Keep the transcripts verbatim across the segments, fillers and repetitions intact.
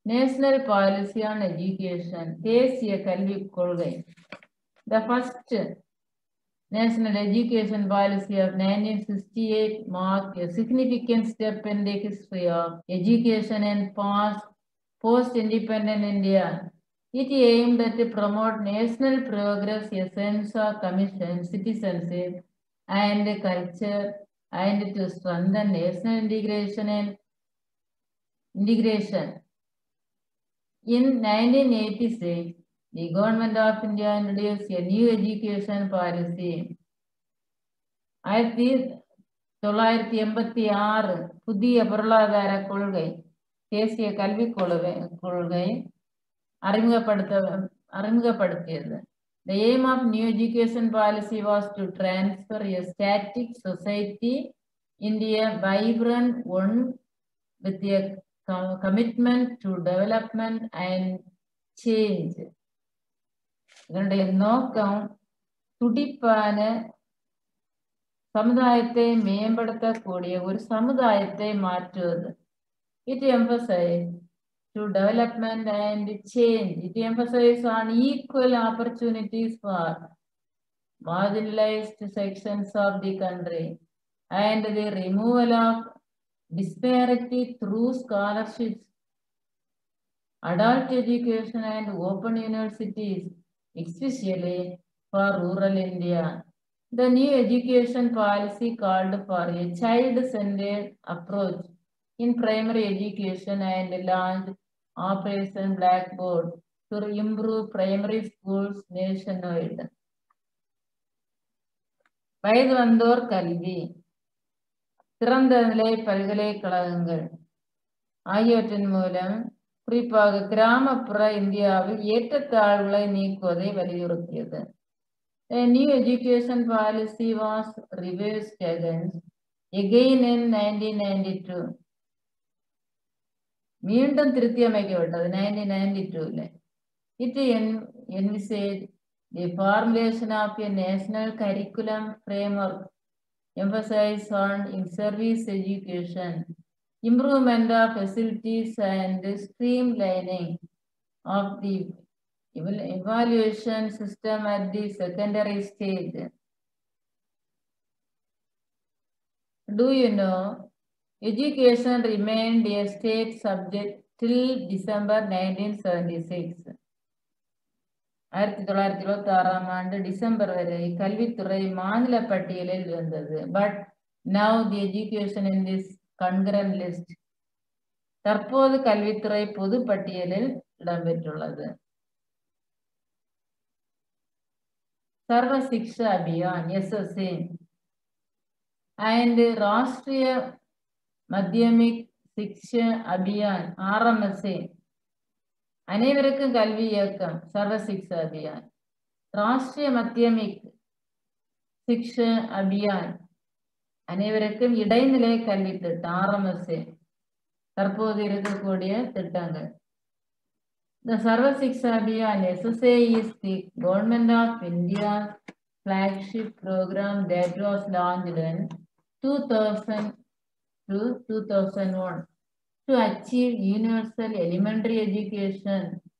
National Policy on Education, தேசிய கல்விக் கொள்கை. The first National Education Policy of nineteen sixty-eight marked a significant step in the history of education in post-independent India. It aimed at to promote national progress, a sense of commission, citizenship, and culture, and to strengthen national integration and integration. In nineteen eighty-six, the government of India introduced a new education policy. ஆயிரத்தி தொள்ளாயிரத்தி எண்பத்தி ஆறு புதிய பொருளாதார கொள்கை தேசிய கல்விக் கொள்கை கொள்கை அறிமுகப்படுத்த அறிமுகப்படுத்தியது. The aim of new education policy was to transfer a static society into a vibrant one with a commitment to development and change. இதனுடைய நோக்கம் துடிப்பான சமுதாயத்தை மேம்படுத்தக்கூடிய ஒரு சமுதாயத்தை மாற்றுவது. It emphasized to development and change. It emphasized on equal opportunities for marginalized sections of the country and the removal of disparity through scholarships, adult education, and open universities, especially for rural India. The new education policy called for a child-centered approach in primary education and launched Operation Blackboard to improve primary schools nationwide. வயது வந்தோர் கல்வி, திறந்த நிலை பல்கலைக்கழகங்கள் ஆகியவற்றின் மூலம் குறிப்பாக கிராமப்புற இந்தியாவில் ஏற்றத்தாழ்வுகளை நீக்குவதை வலியுறுத்தியது. A new education policy was reversed against again in nineteen ninety-two. மீண்டும் திருத்தி அமைக்கப்பட்டது nineteen ninety-two. It envisaged the formulation of a national curriculum framework, emphasis on in-service education, improvement of facilities, and streamlining of the evaluation system at the secondary stage. Do you know, education remained a state subject till December nineteen seventy-six. ஆயிரத்தி தொள்ளாயிரத்தி இருபத்தி ஆறாம் ஆண்டு December வரை கல்வித்துறை மாநில பட்டியலில் இருந்தது. But now the education in this concurrent list. தற்போது கல்வித்துறை பொது பட்டியலில் இடம்பெற்றுள்ளது. Sarva Shiksha Abhiyan SSA and Rashtriya Madhyamik Shiksha Abhiyan RMSA அனைவருக்கும் கல்வி இயக்கம் சர்வ சிக்ஷா அபியான். ராஷ்டிரிய மத்தியமிக் சிக்ஷா அபியான் அனைவருக்கும் இடைநிலை கல்வி திட்டம் ஆர்எம்எஸ்ஏ தற்போது இருக்கக்கூடிய திட்டங்கள். The Sarva Shiksha Abhiyan S S A is the Government of India's flagship program that was launched in two thousand to two thousand one to achieve universal elementary education.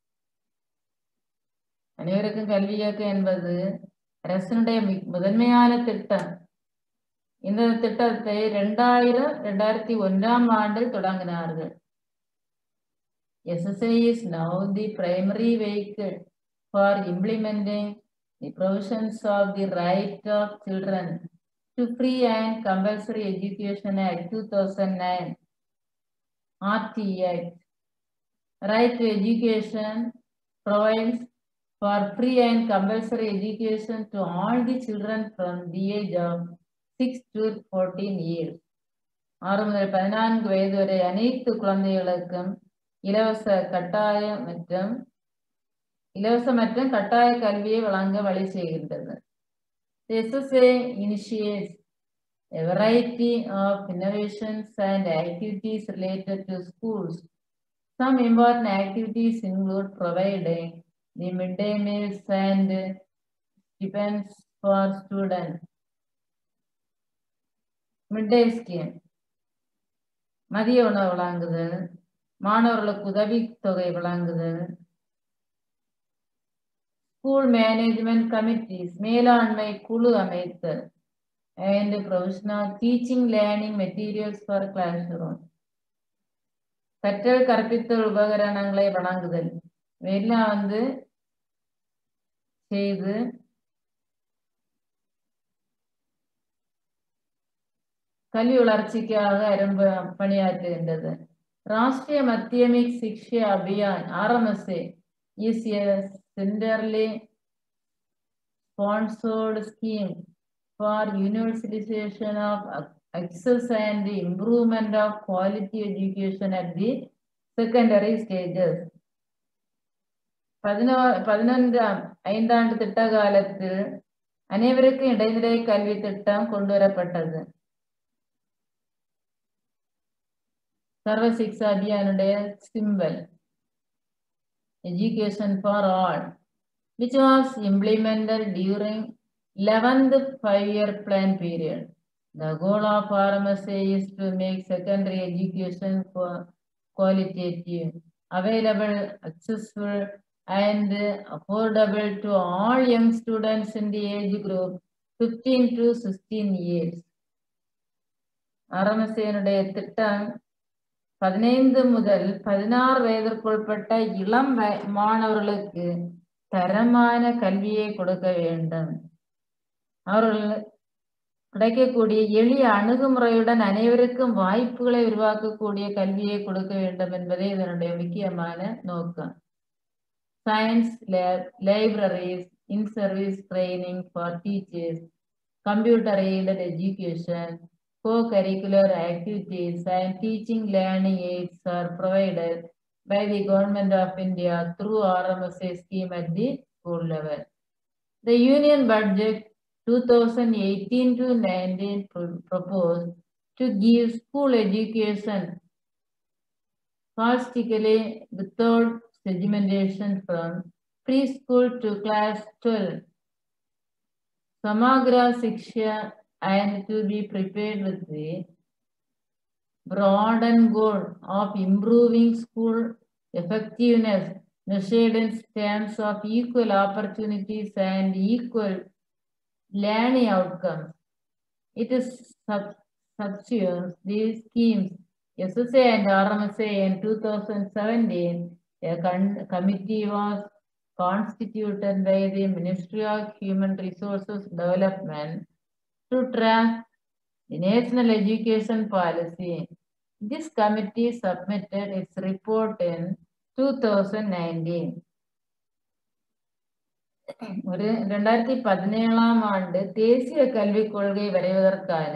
அனைவருக்கும் கல்வி இயக்கம் என்பது அரசினுடைய முதன்மையான திட்டம். இந்த திட்டத்தை இரண்டாயிரம் இரண்டாயிரத்தி ஒன்றாம் ஆண்டில் தொடங்கினார்கள். S S A is now the primary vehicle for implementing the provisions of the Right of Children to Free and Compulsory Education Act two thousand nine, R T Act. Right to Education provides for free and compulsory education to all the children from the age of six to fourteen years. ஆறு முதல் பதினான்கு வயது வரை அனைத்து குழந்தைகளுக்கும் இலவச கட்டாய மற்றும் இலவச மற்றும் கட்டாய கல்வியை வழங்க வழி செய்கின்றது. S S A initiates a variety of innovations and activities related to schools. Some important activities include providing the midday meals and stipends for students. Midday scheme, மதிய உணவு வழங்குதல், மாணவர்களுக்கு உதவித்தொகை வழங்குதல், ஸ்கூல் மேனேஜ்மெண்ட் கமிட்டிஸ் மேலாண்மை குழு அமைத்தல், and provisional teaching learning materials for classroom. கற்றல் கற்பித்தல் உபகரணங்களை வழங்குதல் எல்லாம் வந்து செய்து கல்வி வளர்ச்சிக்காக ரொம்ப பணியாற்றுகின்றது. Rashtriya Madhyamik Shiksha Abhiyan RMSA is a centrally sponsored scheme for universalization of access and the improvement of quality education at the secondary stages. பதினொன்றாம் ஐந்தாண்டு திட்ட காலத்தில் அனைவருக்கும் இடைநிலை கல்வி திட்டம் கொண்டு வரப்பட்டது. சர்வ சிக்ஷா அபியானுடைய symbol education for all, which was implemented during eleventh five-year plan period. The goal of R M S A is to make secondary education qualitative, available, accessible, and affordable to all young students in the age group fifteen to sixteen years. R M S A திட்டம் பதினைந்து முதல் பதினாறு வயதிற்குட்பட்ட இளம் மாணவர்களுக்கு தரமான கல்வியை கொடுக்க வேண்டும். அவர்கள் கிடைக்கக்கூடிய எளிய அணுகுமுறையுடன் அனைவருக்கும் வாய்ப்புகளை உருவாக்கக்கூடிய கல்வியை கொடுக்க வேண்டும் என்பதே இதனுடைய முக்கியமான நோக்கம். Science lab, libraries, in service training for teachers, computer aided education, co-curricular activities and teaching learning aids are provided by the Government of India through R M S A scheme at the school level. The Union Budget twenty eighteen to nineteen proposed to give school education holistically without segmentation from preschool to class twelve. Samagra Shiksha and to be prepared with the broad and goal of improving school effectiveness measured in terms of equal opportunities and equal learning outcomes. It is sub subsumes these schemes. S S A and R M S A in two thousand seventeen, a committee was constituted by the Ministry of Human Resources Development to track the national education policy. This committee submitted its report in two thousand nineteen. ஒரு இரண்டாயிரத்தி பதினேழாம் ஆண்டு தேசிய கல்விக் கொள்கை வரைவதற்கான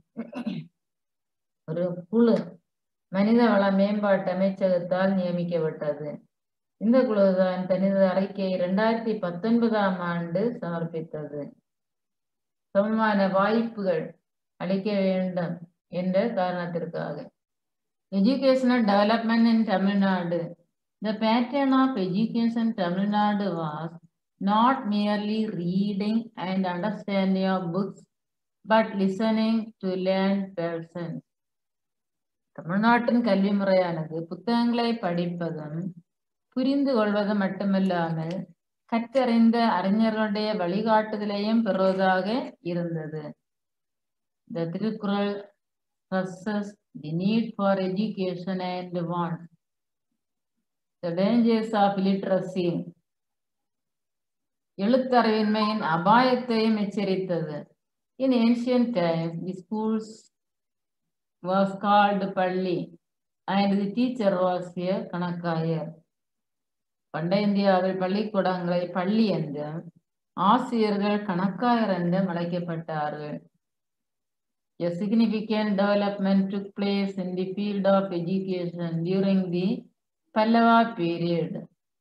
ஒரு குழு மனிதவள மேம்பாட்டு அமைச்சகத்தால் நியமிக்கப்பட்டது. இந்த குழுதான் தனது அறிக்கையை இரண்டாயிரத்தி பத்தொன்பதாம் ஆண்டு சமர்ப்பித்தது. சமமான வாய்ப்புகள் அளிக்க வேண்டும் என்ற காரணத்திற்காக. Educational development in Tamil Nadu. The pattern of education in Tamil Nadu was not merely reading and understanding of books, but listening to learn persons. தமிழ்நாட்டின் கல்வி முறையானது புத்தகங்களை படிப்பதும் புரிந்து கொள்வது மட்டுமல்லாமல் கற்றறிந்த அறிஞர்களுடைய வழிகாட்டுதலையும் பெறுவதாக இருந்தது. The Tirukkural stresses the need for education and wants the dangers of illiteracy. எழுத்தறிவின்மையின் அபாயத்தையும் எச்சரித்தது. In ancient times, the schools was called Palli and the teacher was a கணக்காயர். பண்டைய இந்தியாவில் பள்ளிக்கூடங்களை பள்ளி என்றும் ஆசிரியர்கள் கணக்காயர் என்றும் அழைக்கப்பட்டார்கள். A significant development took place in the field of education during the Pallava period.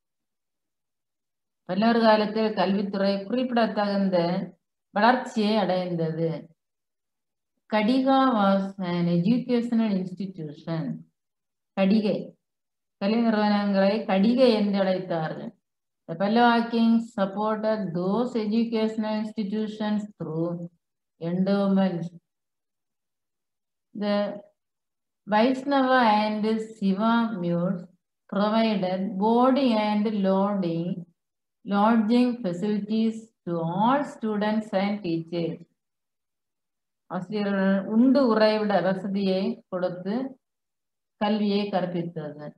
பல்லவர் காலத்தில் கல்வித்துறை குறிப்பிடத்தகுந்த வளர்ச்சியை அடைந்தது. கடிகா was an educational institution. கடிகை கல்வி நிறுவனங்களை கடிகை என்று அழைத்தார்கள். The Pallava kings supported those educational institutions through endowments. The Vaisnava and Shiva mules provided boarding and loading, lodging facilities to all students and teachers. ஆசிரியர்கள் உண்டு உறைவிட வசதியை கொடுத்து கல்வியை கற்பித்தது.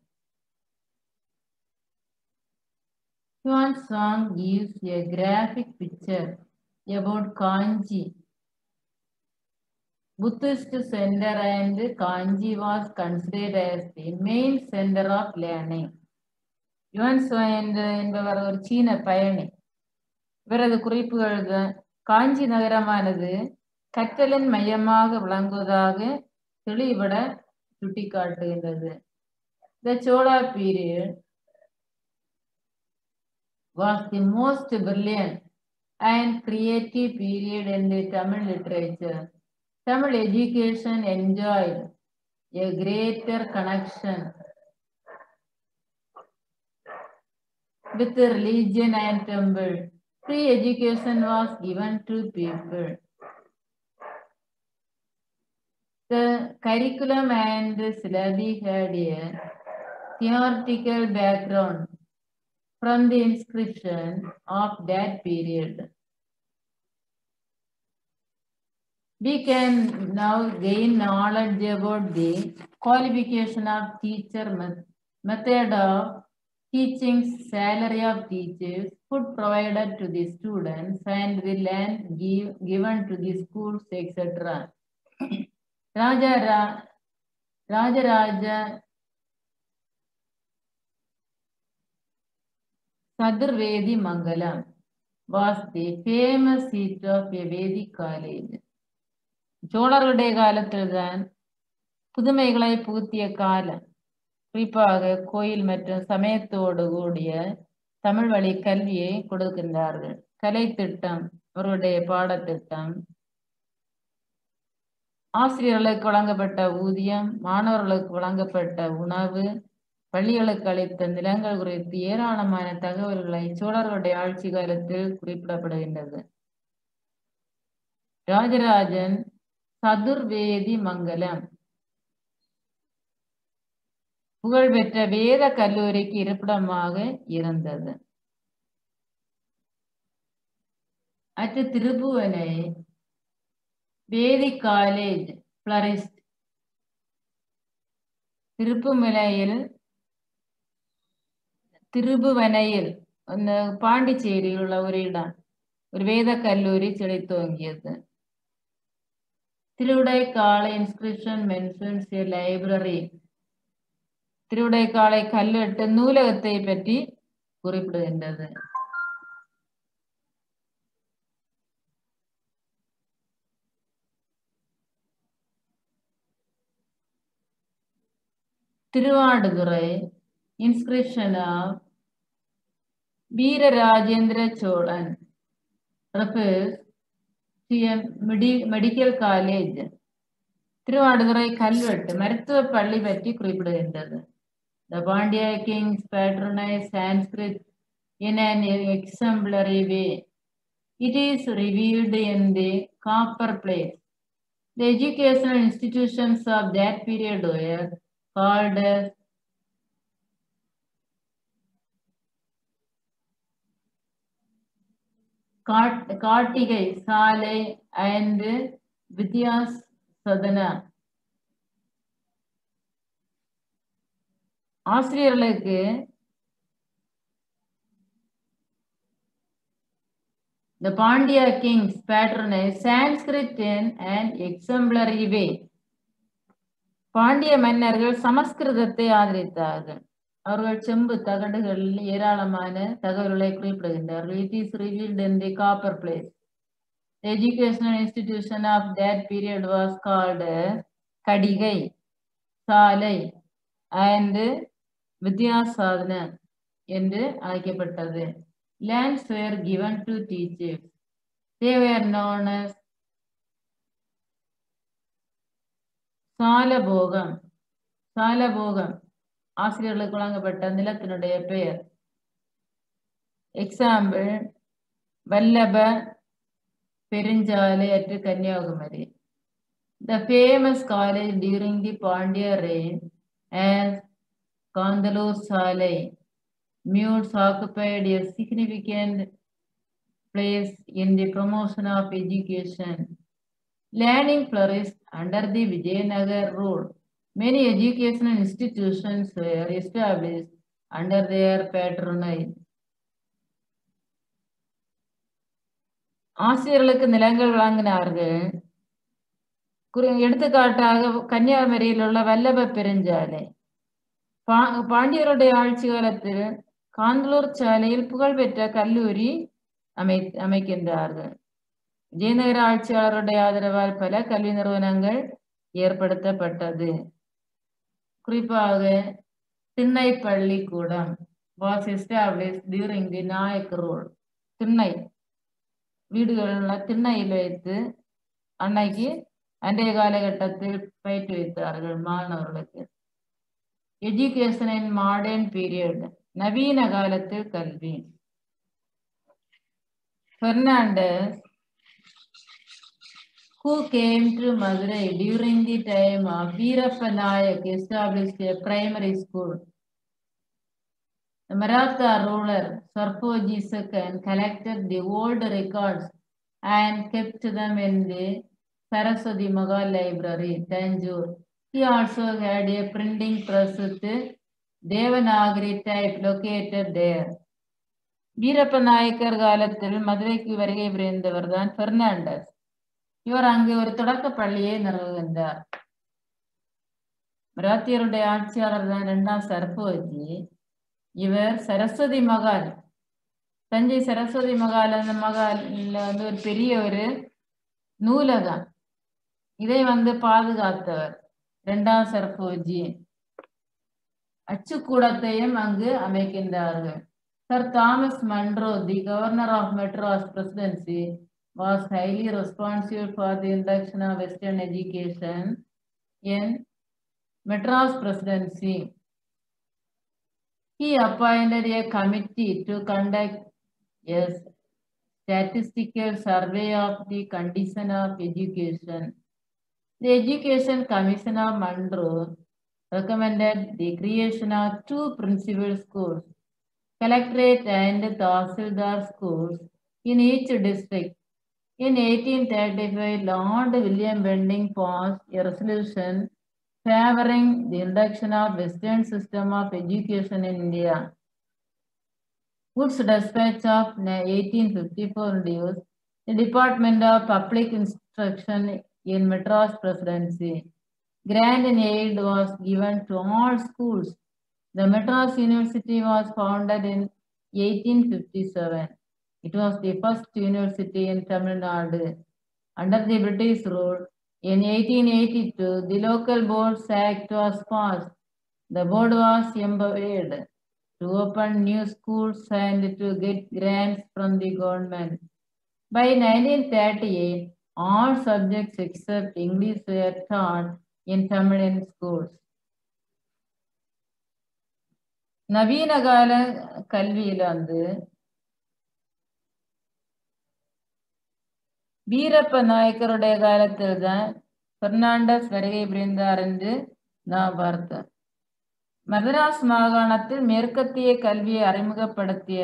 Huan song gives a graphic picture about Kanchi. Buddhist center and Kanchi was considered as the main center of learning. Yuan Song என்பவர் ஒரு சீன பயணி. இவரது குறிப்புகள் காஞ்சி நகரமானது கற்றலின் மையமாக விளங்குவதாக தெளிவிட சுட்டிக்காட்டுகின்றது. The Chola period was the most brilliant and creative period in the Tamil literature. Tamil education enjoyed a greater connection with the religion and temple. Free education was given to people. The curriculum and the syllabi had a theoretical background from the inscription of that period. We can now gain knowledge about the qualification of teacher, method of teaching, salary of teachers, food provided to the students, and the land give, given to the schools, et cetera. Raja Ra, Raja Raja Sadurvedi Mangalam was the famous seat of a Vedic college. சோழர்களுடைய காலத்தில் தான் புதுமைகளை புகுத்திய காலம். குறிப்பாக கோயில் மற்றும் சமயத்தோடு கூடிய தமிழ் வழி கல்வியை கொடுக்கின்றார்கள். கலை திட்டம், அவருடைய பாடத்திட்டம், ஆசிரியர்களுக்கு வழங்கப்பட்ட ஊதியம், மாணவர்களுக்கு வழங்கப்பட்ட உணவு, பள்ளிகளுக்கு அளித்த நிலங்கள் குறித்து ஏராளமான தகவல்களை சோழர்களுடைய ஆட்சி காலத்தில் குறிப்பிடப்படுகின்றது. ராஜராஜன் சதுர்வேதி மங்கலம் புகழ்பெற்ற வேத கல்லூரிக்கு இருப்பிடமாக இருந்தது. At Tirupuvane, Vedic college flourished. திருப்புமலையில் திருபுவனையில் அந்த பாண்டிச்சேரியில் உள்ள ஒரு இடம் ஒரு வேத கல்லூரி செழித்தோங்கியது. Thiruvidaikkalai inscription mentions a library. Thiruvidaikkalai கல்வெட்டு நூலகத்தை பற்றி குறிப்பிடுகின்றது. Thiruvaduthurai inscription of Veerarajendra Cholan refers to a medical college. Thiruvaduthurai கல்வெட்டு மருத்துவ பள்ளி பற்றி குறிப்பிடுகின்றது. The Pandya kings patronized Sanskrit in an exemplary way. It is revealed in the copper plate. The educational institutions of that period were called as Kartigai, Salai and Vidyas Sadhana. ஆசிரியர்களுக்கு The Pandya kings patronized Sanskrit in an exemplary way. Pandya மன்னர்கள் சமஸ்கிருதத்தை ஆதரித்தார்கள். அவர்கள் செம்பு தகடுகளில் ஏராளமான தகவல்களை குறிப்பிடுகின்றார்கள். It is revealed in the copper plate. The educational institution of that period was called Kadigai, Salai and Vidyasadhana என்று அழைக்கப்பட்டது. Lands were given to teachers. They were known as சாலபோகம். சாலபோகம் ஆசிரியர்களுக்கு வழங்கப்பட்ட நிலத்தினுடைய பெயர். எக்ஸாம்பிள் வல்லப பெருஞ்சாலை அற்று Kanyakumari. The famous college during the Pandya reign as Kandalur Salai Mutes occupied a significant place in the promotion of education. Learning flourished under the Vijayanagar rule. Many educational institutions were established under their patronage. ஆசிரியர்களுக்கு நிலங்கள் வழங்கினார்கள். எடுத்துக்காட்டாக கன்னியாகுமரியில் உள்ள வல்லப பெருஞ்சாலை. பாண்டியருடைய ஆட்சி காலத்தில் காந்தலூர் சாலையில் புகழ்பெற்ற கல்லூரி அமை அமைக்கின்றார்கள். விஜயநகர ஆட்சியாளருடைய ஆதரவால் பல கல்வி நிறுவனங்கள் ஏற்படுத்தப்பட்டது. குறிப்பாக திண்ணை பள்ளிக்கூடம் was established during the Nayak rule. திண்ணை வீடுகளில் திண்ணையில் வைத்து அன்னைக்கு அன்றைய காலகட்டத்தில் பயிற்றுவித்தார்கள் மாணவர்களுக்கு. எஜுகேஷன் இன் மாடர்ன் பீரியட் நவீன காலத்தில் கல்வி. Fernandez, who came to Madurai during the time of Veerappa Nayak, established a primary school. The Maratha ruler Sarpoji the Second collected the old records and kept them in the Saraswati Magal Library, Tanjore. He also had a printing press with Devanagari type located there. Veerappa Nayakkar காலத்தில் மதுரைக்கு வருகை புரிந்தவர் தான் பெர்னாண்டஸ். இவர் அங்கு ஒரு தொடக்க பள்ளியை நிறுவுகின்றார். மராத்தியருடைய ஆட்சியாளர் தான் இரண்டாம் சர்போஜி. இவர் சரஸ்வதி மகால், தஞ்சை சரஸ்வதி மகால், அந்த மகால்ல வந்து ஒரு பெரிய ஒரு நூலகம், இதை வந்து பாதுகாத்தவர் இரண்டாம் சர்போஜி. அச்சுக்கூடத்தையும் அங்கு அமைக்கின்றார்கள். Sir Thomas Munro, the governor of Madras Presidency, was highly responsible for the induction of Western education in Madras Presidency. He appointed a committee to conduct a statistical survey of the condition of education. The Education Commission of Munro recommended the creation of two principal schools, Collectorate and Tahsildar schools in each district. In eighteen thirty-five, Lord William Bentinck passed a resolution favoring the induction of Western system of education in India. Wood's dispatch of eighteen fifty-four introduced the Department of Public Instruction in Madras Presidency. Grant in aid was given to all schools. The Madras University was founded in eighteen fifty-seven. It was the first university in Tamil Nadu. Under the British rule, in eighteen eighty-two, the Local Boards Act was passed. The board was empowered to open new schools and to get grants from the government. By nineteen thirty-eight, all subjects except English were taught in Tamilian schools. நவீன கால கல்வியில வந்து வீரப்ப நாயக்கருடைய காலத்தில் தான் பெர்னாண்டஸ் வருகை புரிந்தார் என்று நான் பார்த்தேன். மதராஸ் மாகாணத்தில் மேற்கத்திய கல்வியை அறிமுகப்படுத்திய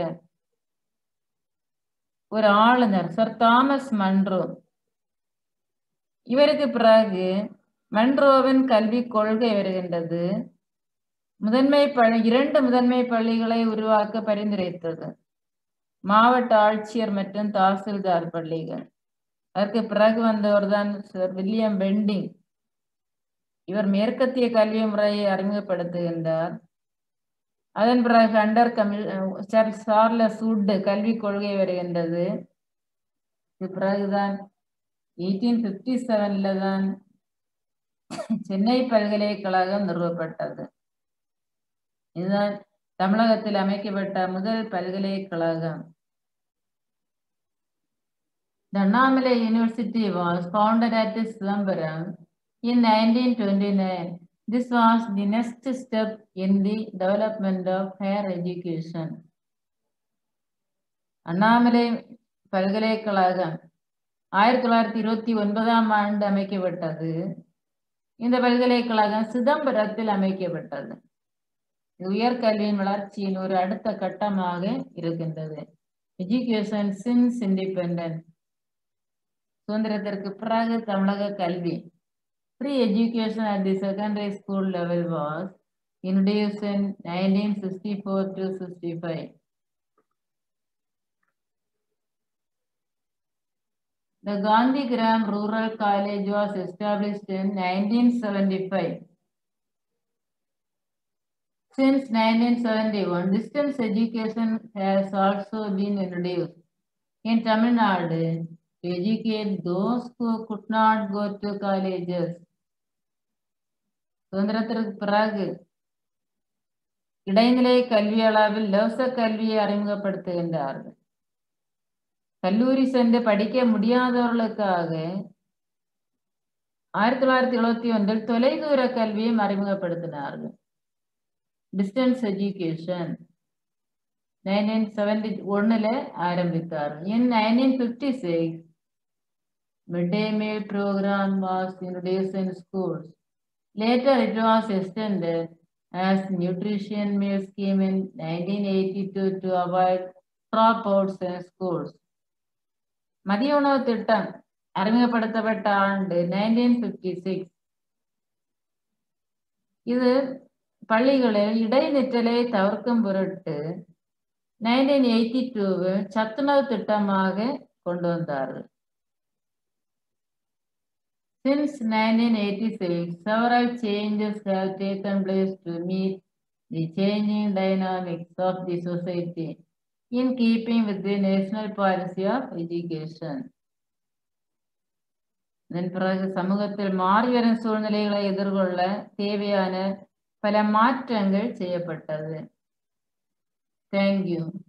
ஒரு ஆளுநர் சர் தாமஸ் மன்ரோ. இவருக்கு பிறகு மன்ரோவின் கல்வி கொள்கை வருகின்றது. முதன்மை பள்ளி இரண்டு முதன்மை பள்ளிகளை உருவாக்க பரிந்துரைத்தது, மாவட்ட ஆட்சியர் மற்றும் தாசில்தார் பள்ளிகள். அதற்கு பிறகு வந்தவர் தான் சர் வில்லியம் பெண்டிங். இவர் மேற்கத்திய கல்வி முறையை அறிமுகப்படுத்துகின்றார். அதன் பிறகு அண்டர் கமி சர் சார்லஸ் வுட் கல்வி கொள்கை வருகின்றது. இது பிறகுதான் எயிட்டீன் பிப்டி செவன்ல தான் சென்னை பல்கலைக்கழகம் நிறுவப்பட்டது. இதுதான் தமிழகத்தில் அமைக்கப்பட்ட முதல் பல்கலைக்கழகம். The Annamalai University was founded at Silambaram in nineteen twenty-nine. This was the next step in the development of higher education. Annamalai பல்கலைக்கழகம் ஆயிரத்தி தொள்ளாயிரத்தி இருபத்தி ஒன்பதாம் ஆண்டு அமைக்கப்பட்டது. இந்த பல்கலைக்கழகம் சிதம்பரத்தில் அமைக்கப்பட்டது. உயர்கல்வியின் வளர்ச்சியின் ஒரு அடுத்த கட்டமாக இருக்கின்றது. எஜுகேஷன் சின்ஸ் இண்டிபெண்டன்ஸ், சுதந்திரத்திற்கு பிறகு தமிழக கல்வி. Free education at the secondary school level was introduced in nineteen sixty-four to sixty-five. The Gandhigram Rural College was established in nineteen seventy-five. Since nineteen seventy-one, distance education has also been introduced in Tamil Nadu to educate those who could not go to colleges. சுதந்திரத்திற்கு பிறகு இடைநிலை கல்வி அளவில் இலவச கல்வியை அறிமுகப்படுத்துகின்றார்கள். கல்லூரி சென்று படிக்க முடியாதவர்களுக்காக ஆயிரத்தி தொள்ளாயிரத்தி எழுபத்தி ஒன்றில் தொலைதூர கல்வியும் அறிமுகப்படுத்தினார்கள். டிஸ்டன்ஸ் எஜுகேஷன் நைன்டீன் செவன்டி ஒன்னுல ஆரம்பித்தார்கள். In nineteen fifty-six, midday meal program was introduced in schools. Later, it was extended as nutrition meal scheme in nineteen eighty-two to avoid dropouts in schools. மதிய உணவு திட்டம் அறிமுகப்படுத்தப்பட்ட ஆண்டு நைன்டீன் பிப்டி சிக்ஸ். இது பள்ளிகளில் இடைநிற்றலை தவிர்க்கும் பொருட்டு நைன்டீன் எயிட்டி டூவில் சத்துணவு திட்டமாக கொண்டு வந்தார்கள். Since nineteen eighty-six, several changes have taken place to meet the changing dynamics of the society in keeping with the national policy of education. இதன் பிறகு சமூகத்தில் மாறி வரும் சூழ்நிலைகளை எதிர்கொள்ள தேவையான பல மாற்றங்கள் செய்யப்பட்டது. Thank you.